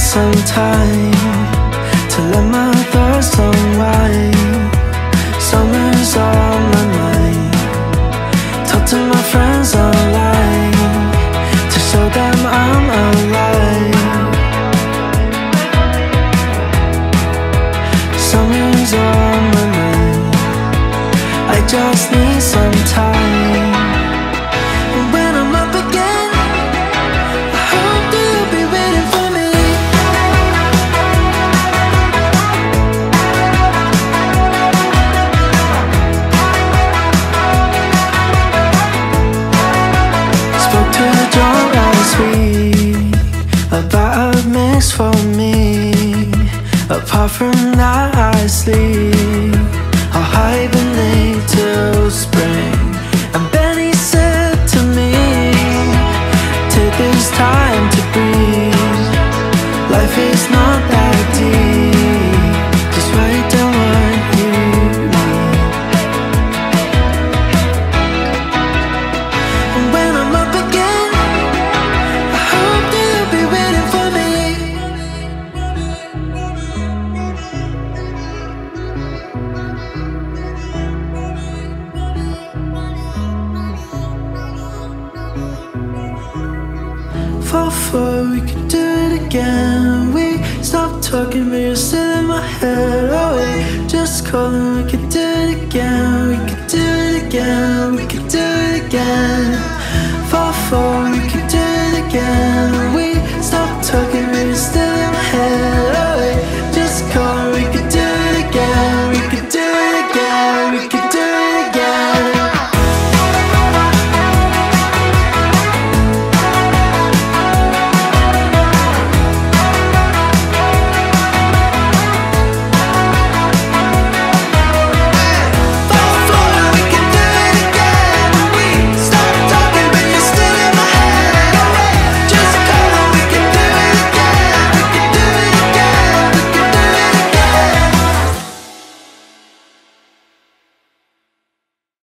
some time to let my thoughts unwind. Summer's on my mind. Talk to my friends online to show them I'm alive. Summer's on my mind. I just need some time. And when I'm up again, I hope that you'll be waiting for me. Spoke to John last week about a mix for me. Apart from that, I sleep. I'll hibernate till spring. And Benny said to me, take this time to breathe. Life is not that deep. Just write down what you need. And when I'm up again, I hope that you'll be waiting for me. Fall for we could do it again. We stopped talking, but you're still in my head. Oh wait, just call and we could do it again. We could do it again. We could do it again. Fall for we could do it again.